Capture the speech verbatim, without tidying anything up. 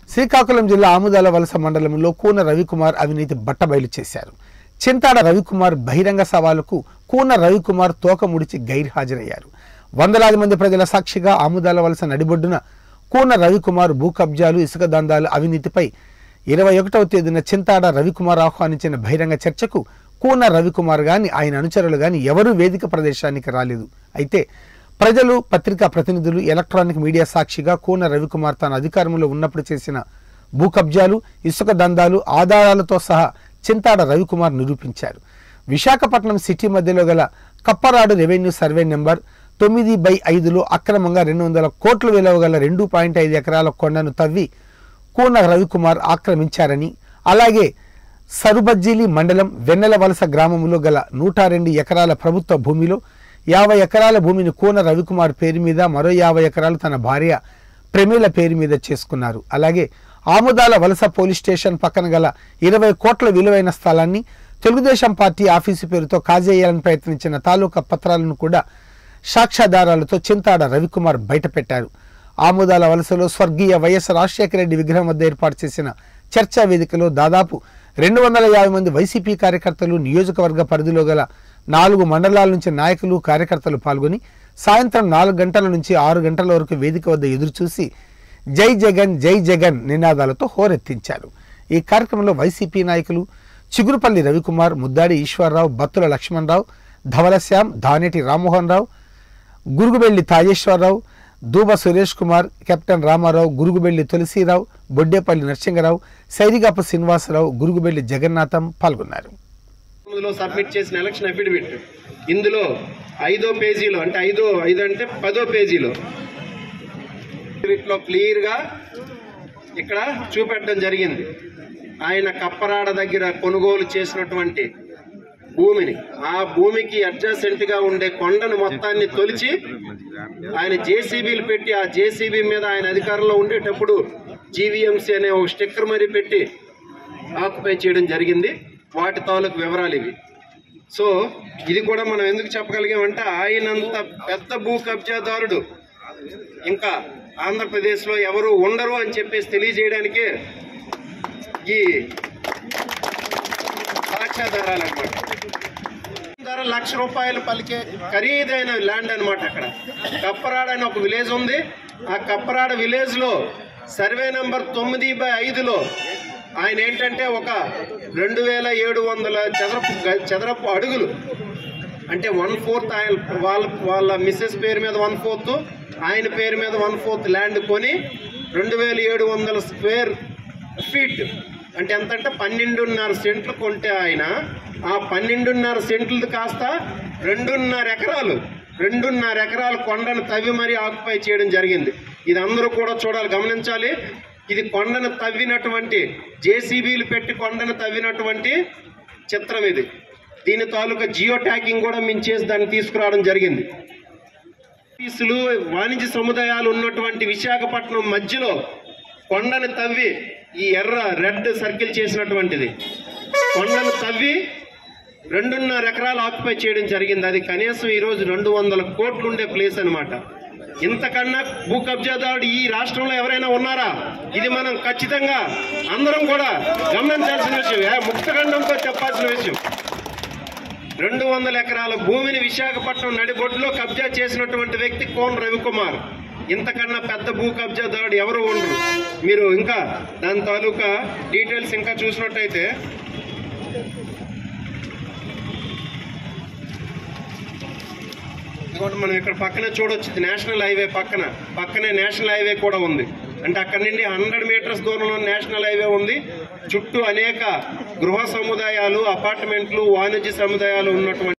శ్రీకాకుళం జిల్లా ఆముదాల వలస మండలంలో కూన రవికుమార్ అవినీతి బట్టబయలు చేశారు. చింతాడ రవికుమార్ బహిరంగ సవాలుకు కూన రవికుమార్ తోక ముడిచి గైర్హాజరయ్యారు. వందలాది మంది ప్రజల సాక్షిగా ఆముదాల వలస నడిబొడ్డున కూన రవికుమార్ భూ కబ్జాలు, ఇసుక దందాలు, అవినీతిపై ఇరవై ఒకటవ తేదీన చింతాడ రవికుమార్ ఆహ్వానించిన బహిరంగ చర్చకు కూన రవికుమార్ గాని ఆయన అనుచరులు గాని ఎవరూ వేదిక ప్రదేశానికి రాలేదు. అయితే ప్రజలు, పత్రికా ప్రతినిధులు, ఎలక్ట్రానిక్ మీడియా సాక్షిగా కూన రవికుమార్ తన అధికారంలో ఉన్నప్పుడు చేసిన భూ కబ్జాలు, ఇసుక దందాలు ఆధారాలతో సహా చింతాడ రవికుమార్ నిరూపించారు. విశాఖపట్నం సిటీ మధ్యలో గల కప్పరాడు రెవెన్యూ సర్వే నెంబర్ తొమ్మిది బై ఐదులో అక్రమంగా రెండు వందల కోట్ల విలువ గల రెండు పాయింట్ ఐదు ఎకరాల కొండను తవ్వి కూన రవికుమార్ ఆక్రమించారని, అలాగే సరుబజ్జీలి మండలం వెన్నెల వలస గ్రామంలో గల నూట రెండు ఎకరాల ప్రభుత్వ భూమిలో యాభై ఎకరాల భూమిని కూన రవికుమార్ పేరు మీద, మరో యాభై ఎకరాలు తన భార్య ప్రమీల పేరు మీద చేసుకున్నారు. అలాగే ఆముదాల వలస పోలీస్ స్టేషన్ పక్కన గల ఇరవై కోట్ల విలువైన స్థలాన్ని తెలుగుదేశం పార్టీ ఆఫీసు పేరుతో కాజేయాలని ప్రయత్నించిన తాలూకా పత్రాలను కూడా సాక్ష్యాధారాలతో చింతాడ రవికుమార్ బయటపెట్టారు. ఆముదాల వలసలో స్వర్గీయ వైఎస్ రాజశేఖర రెడ్డి విగ్రహం వద్ద ఏర్పాటు చేసిన చర్చా వేదికలో దాదాపు రెండు వందల యాభై మంది వైసీపీ కార్యకర్తలు, నియోజకవర్గ పరిధిలో గల నాలుగు మండలాల నుంచి నాయకులు, కార్యకర్తలు పాల్గొని సాయంత్రం నాలుగు గంటల నుంచి ఆరు గంటల వరకు వేదిక వద్ద ఎదురుచూసి జై జగన్ జై జగన్ నినాదాలతో హోరెత్తించారు. ఈ కార్యక్రమంలో వైసీపీ నాయకులు చిగురుపల్లి రవికుమార్, ముద్దాడి ఈశ్వరరావు, బత్తుల లక్ష్మణరావు, ధవలశ్యామ్, దానేటి రామ్మోహన్ రావు, గురుగుబెల్లి తాజేశ్వరరావు, దూబ సురేష్ కుమార్, కెప్టెన్ రామారావు, గురుగుబెల్లి తులసీరావు, బొడ్డేపల్లి నరసింగరావు, సైరిగాపు శ్రీనివాసరావు, గురుగుబెల్లి జగన్నాథం పాల్గొన్నారు. సబ్మిట్ చేసిన ఎలక్షన్ అఫిడవిట్ ఇందులో ఐదో పేజీలో అంటే ఐదో ఐదు అంటే పదో పేజీలో వీటిలో క్లియర్గా ఇక్కడ చూపెట్టడం జరిగింది. ఆయన కప్పరాడ దగ్గర కొనుగోలు చేసినటువంటి భూమిని, ఆ భూమికి అడ్జసెంట్ గా ఉండే కొండను మొత్తాన్ని తొలిచి ఆయన జేసీబీలు పెట్టి, ఆ జేసీబీ మీద ఆయన అధికారంలో ఉండేటప్పుడు జీవీఎంసీ అనే ఒక స్టిక్కర్ మరి పెట్టి ఆక్యుపై చేయడం జరిగింది. వాటి తాలూకు వివరాలు ఇవి. సో ఇది కూడా మనం ఎందుకు చెప్పగలిగామంటే ఆయనంత పెద్ద భూ కబ్జాదారుడు ఇంకా ఆంధ్రప్రదేశ్లో ఎవరు ఉండరు అని చెప్పేసి తెలియజేయడానికే ఈ సాక్ష్యాధారాలు అనమాట. ధర లక్ష రూపాయలు పలికే ఖరీదైన ల్యాండ్ అనమాట. అక్కడ కప్పరాడ అని ఒక విలేజ్ ఉంది. ఆ కప్పరాడ విలేజ్ లో సర్వే నెంబర్ తొమ్మిది బై ఐదులో ఆయన ఏంటంటే ఒక రెండు వేల ఏడు వందల చదరపు చదరపు అడుగులు అంటే వన్ ఫోర్త్ ఆయన వాళ్ళ వాళ్ళ మిస్సెస్ పేరు మీద వన్ ఫోర్త్, ఆయన పేరు మీద వన్ ఫోర్త్ ల్యాండ్ కొని రెండు వేల ఏడు వందల స్క్వేర్ ఫీట్ అంటే ఎంతంటే పన్నెండున్నర సెంట్లు కొంటే ఆయన ఆ పన్నెండున్నర సెంట్లు కాస్త రెండున్నర ఎకరాలు రెండున్నర ఎకరాల కొండను తవ్వి మరీ ఆక్యుపై చేయడం జరిగింది. ఇది అందరూ కూడా చూడాలి, గమనించాలి. ఇది కొండను తవ్వినటువంటి జేసీబీలు పెట్టి కొండను తవ్వినటువంటి చిత్రం ఇది. దీని తాలూకా జియో ట్యాగింగ్ కూడా మేము చేసి దాన్ని తీసుకురావడం జరిగింది. ఆఫీసులు, వాణిజ్య సముదాయాలు ఉన్నటువంటి విశాఖపట్నం మధ్యలో కొండను తవ్వి ఈ ఎర్ర రెడ్ సర్కిల్ చేసినటువంటిది కొండను తవ్వి రెండున్నర ఎకరాలు ఆక్యుపై చేయడం జరిగింది. అది కనీసం ఈరోజు రెండు వందల కోట్లు ఉండే ప్లేస్ అనమాట. ఇంతకన్నా భూ కబ్జాదారుడు ఈ రాష్ట్రంలో ఎవరైనా ఉన్నారా? ఇది మనం ఖచ్చితంగా అందరం కూడా గమనించాల్సిన విషయం, ముక్తఖండంతో చెప్పాల్సిన విషయం. రెండు వందల ఎకరాల భూమిని విశాఖపట్నం నడిబొడ్డులో కబ్జా చేసినటువంటి వ్యక్తి కూన రవికుమార్. ఇంతకన్నా పెద్ద భూ కబ్జాదారుడు ఎవరు ఉండరు. మీరు ఇంకా దాని తాలూకా డీటెయిల్స్ ఇంకా చూసినట్టయితే మనం ఇక్కడ పక్కనే చూడొచ్చు. నేషనల్ హైవే పక్కన పక్కనే నేషనల్ హైవే కూడా ఉంది. అంటే అక్కడి నుండి హండ్రెడ్ మీటర్స్ దూరంలో నేషనల్ హైవే ఉంది. చుట్టూ అనేక గృహ సముదాయాలు, అపార్ట్మెంట్లు, వాణిజ్య సముదాయాలు ఉన్నటువంటి